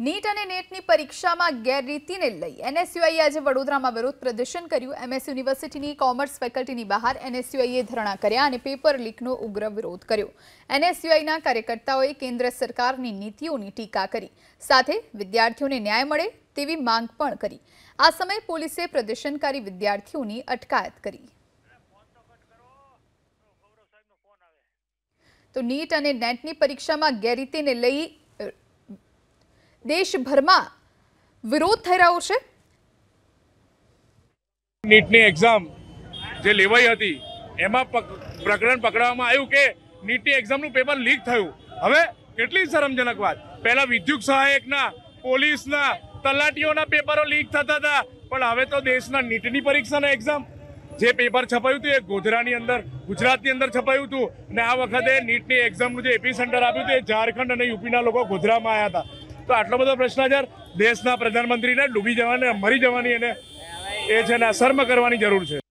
NEET અને નેટની પરીક્ષામાં ગેરરીતિને લઈ એનએસયુઆઈએ આજે વડોદરામાં વિરોધ પ્રદર્શન કર્યું। એમએસ યુનિવર્સિટીની કોમર્સ ફેકલ્ટીની બહાર એનએસયુઆઈએ ધરણા કર્યા અને પેપર લીકનો ઉગ્ર વિરોધ કર્યો। એનએસયુઆઈના કાર્યકર્તાઓએ કેન્દ્ર સરકારની નીતિઓની ટીકા કરી, સાથે વિદ્યાર્થીઓને ન્યાય મળે તેવી માંગ પણ કરી। આ સમયે પોલીસે પ્રદર્શનકારી વિદ્યાર્થીઓની અટકાયત કરી। તો નીટ અને નેટની પરીક્ષામાં ગેરરીતિને લઈ દેશભરમાં વિરોધ થઈ રહ્યો છે। નીટની એક્ઝામ જે લેવાઈ હતી એમાં પ્રકરણ પકડવામાં આવ્યું કે નીટની એક્ઝામનું પેપર લીક થયું। હવે કેટલી શરમજનક વાત, પહેલા વિદ્યુત સહાયકના, પોલીસના, તલાટીઓના પેપરો લીક થતા હતા, પણ હવે તો દેશના નીટની પરીક્ષાના એક્ઝામ જે પેપર છપાયું હતું એ ગોધરાની અંદર, ગુજરાતની અંદર છપાયું હતું અને આ વખતે નીટની એક્ઝામનું જે એપી સેન્ટર આપ્યું હતું એ ઝારખંડ અને યુપીના લોકો ગોધરામાં આવ્યા હતા। તો આટલો બધો ભ્રષ્ટાચાર દેશના પ્રધાનમંત્રીને ડૂબી જવાની, મરી જવાની અને એ છે ને શર્મ કરવાની જરૂર છે।